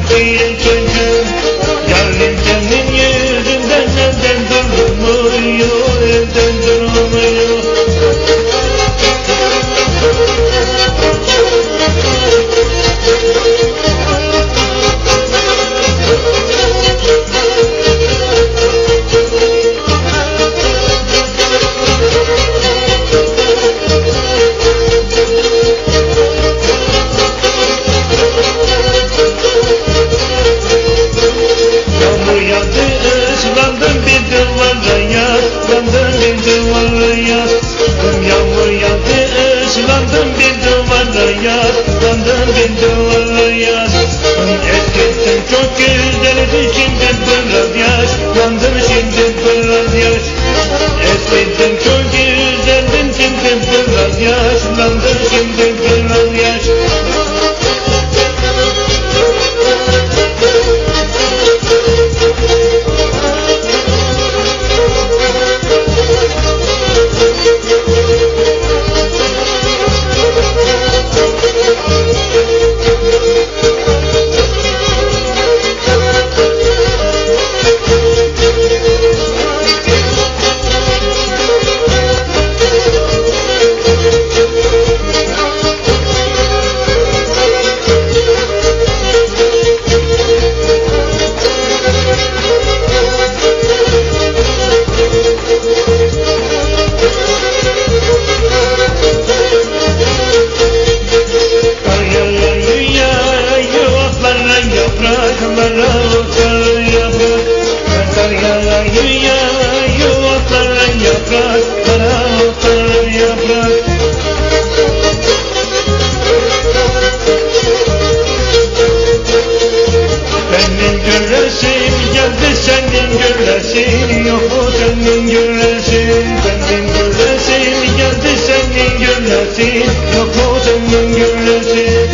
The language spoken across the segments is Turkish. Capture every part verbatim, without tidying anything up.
değil çocuğum. Yarın senin yüzünden evden durmuyor, evden durmuyor. Yağmur yağdı, ıslandım bir duvara yaslandım bir duvara yaslandım. Yağmur yağdı, ıslandım bir duvara yaslandım bir duvara yaslandım. Eskiden çok güzeldi, şimdi biraz yaşlandım, şimdi biraz yaş. Eskiden çok güzeldin, şimdi biraz yaşlandım, şimdi biraz yaş. Senin göresin geldi, senin göresin yok, senin göresin, senin göresin geldi, senin göresin yok, senin göresin.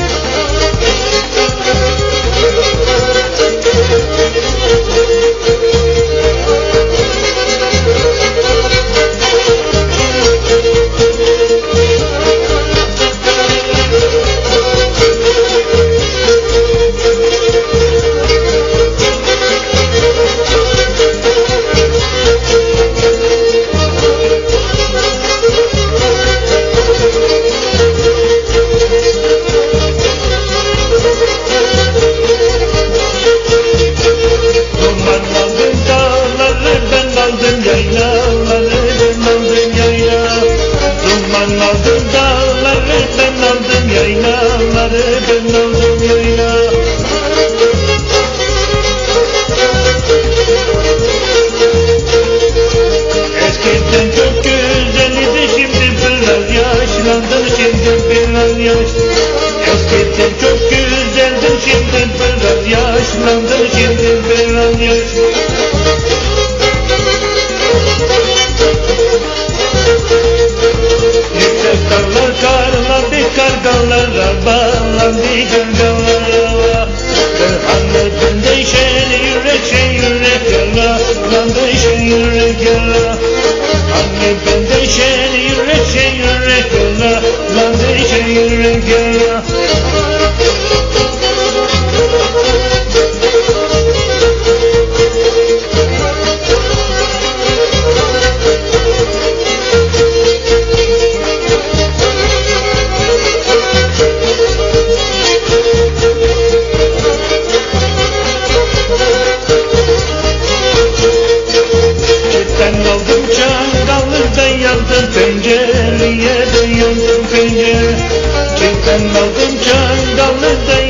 Eskiden çok güzeldi, şimdi biraz yaşlandım, şimdi biraz yaş. Eskiden çok güzeldim, şimdi biraz yaşlandım, şimdi biraz yaş. Yüksek dağlar karlandı, kargalara bağlandı, kargalara. Hani bende şen yürek, şen yürek yaralandı, şen yürek yara. Hani bende şen yürek, şen yürek yaralandı, şen yürek yara. Pencereye de yandım pencere. Çekten aldım çangalı da